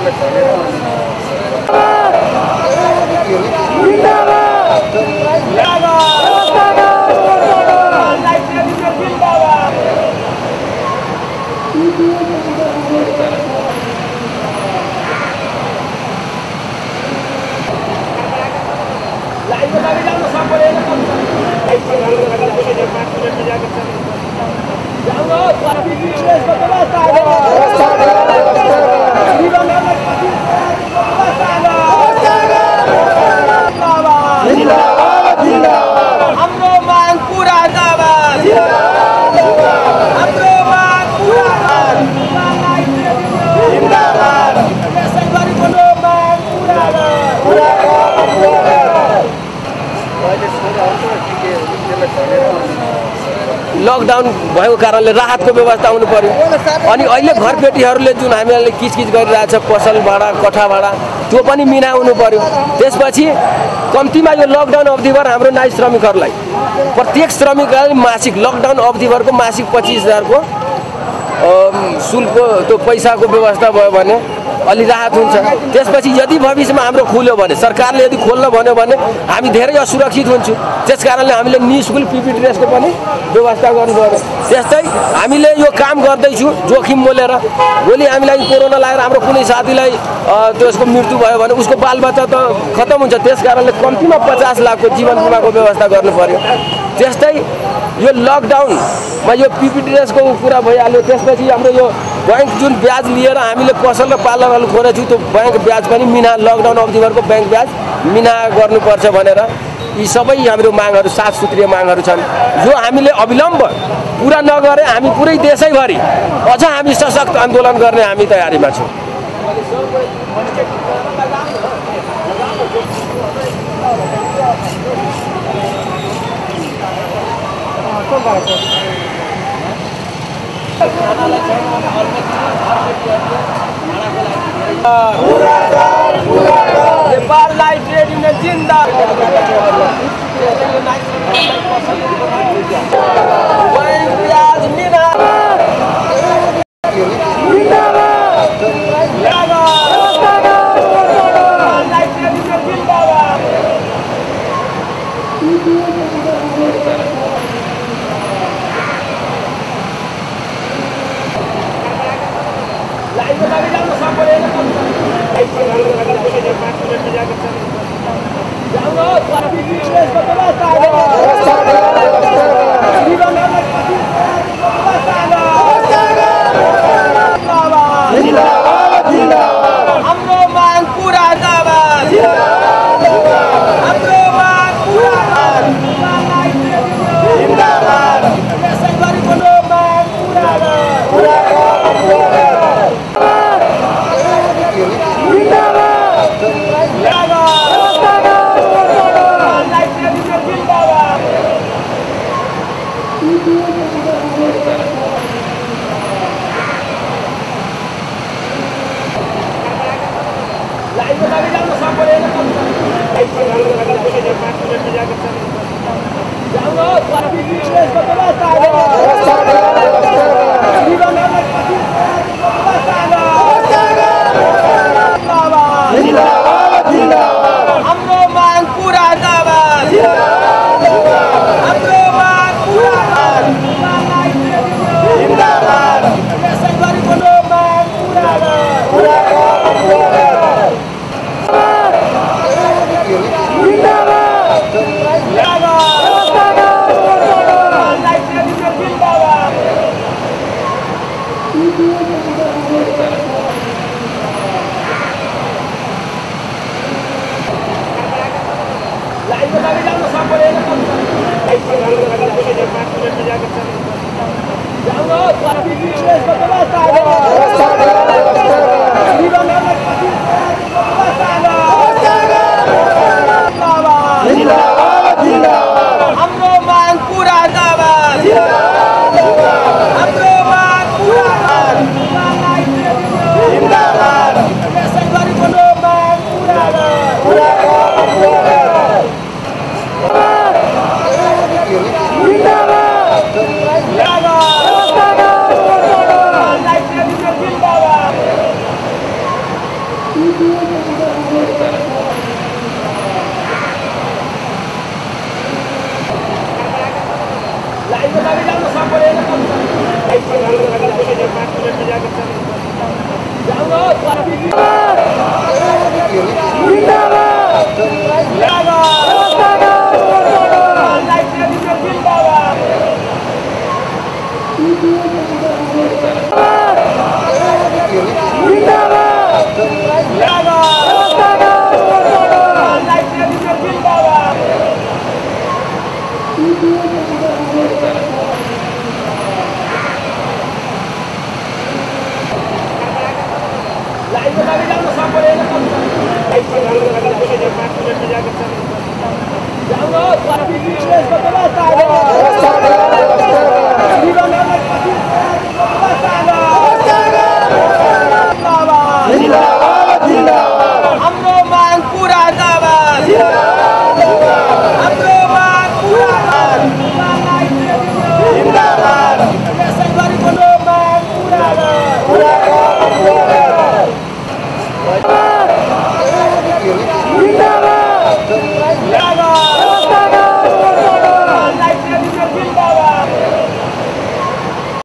Lockdown भएको कारणले राहतको व्यवस्था हुनु पर्यो। अनि अहिले घरबेटीहरूले जुन हामीहरूले किचकिच गरिरहेछ पसल भाडा कठा भाडा त्यो पनि मिना हुनु पर्यो। त्यसपछि कम्तीमा यो लकडाउन अवधिभर हाम्रो नाई श्रमिकहरूलाई प्रत्येक श्रमिकलाई मासिक लकडाउन अवधिभरको मासिक 25,000 को शुल्क त्यो पैसाको व्यवस्था भयो भने अलि राहत हुन्छ। त्यसपछि यदि भविष्यमा हाम्रो खुल्यो भने सरकारले यदि खोल्न भन्यो भने हामी धेरै असुरक्षित हुन्छौँ। त्यसकारणले हामीले निःशुल्क पिपी ड्रेसको पनि व्यवस्था गर्नु पर्यो। त्यस्तै हामीले यो काम गर्दैछौँ जोखिम मोलेर भोलि हामीलाई कोरोना लागेर हाम्रो कुनै साथीलाई त्यसको मृत्यु भयो भने उसको बालबच्चा त खत्तम हुन्छ। त्यसकारणले कम्तीमा 50 लाखको जीवन बिमाको व्यवस्था गर्नु पर्यो। त्यस्तै यो लकडाउनमा यो पिपी ड्रेसको कुरा भइहाल्यो। त्यसपछि हाम्रो यो बैंक जुन ब्याज लिएर हामीले पसल र पार्लरहरू खोलेको छौँ त्यो बैंक ब्याज पनि मिना लकडाउन अवधिभरको बैंक ब्याज मिना गर्नुपर्छ भनेर यी सबै हाम्रो मागहरू 7 सूत्रीय मागहरू छन्। यो हामीले अविलम्ब पुरा नगरे हामी पुरै देशैभरि अझ हामी सशक्त आन्दोलन गर्ने हामी तयारीमा छौँ। नेपाललाई ट्रेड युनियन जिन्दाबाद। ब्याज मिना जिंदाबाद